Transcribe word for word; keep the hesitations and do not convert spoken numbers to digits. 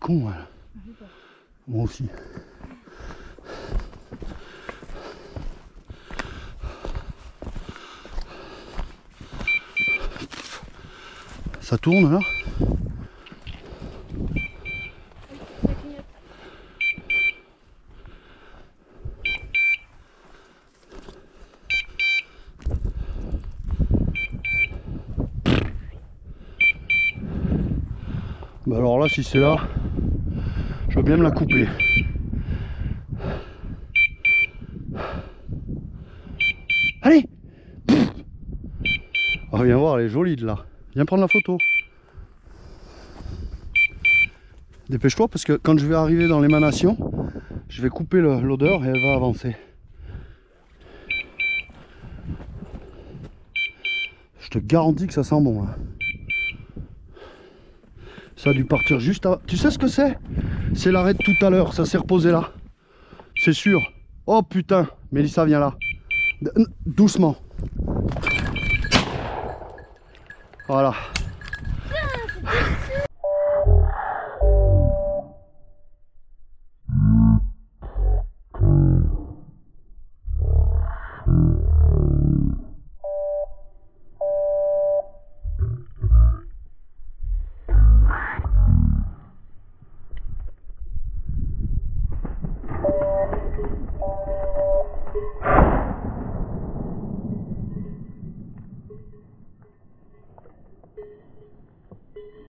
con, elle. Moi aussi. Ça tourne là? Bah alors là, si c'est là, je veux bien me la couper. Allez! Oh, viens voir, elle est jolie de là. Viens prendre la photo. Dépêche-toi parce que quand je vais arriver dans l'émanation, je vais couper l'odeur et elle va avancer. Je te garantis que ça sent bon là. Ça a dû partir juste à... Tu sais ce que c'est? C'est l'arrêt de tout à l'heure, ça s'est reposé là. C'est sûr. Oh putain, Mélissa viens là. Doucement. Voilà.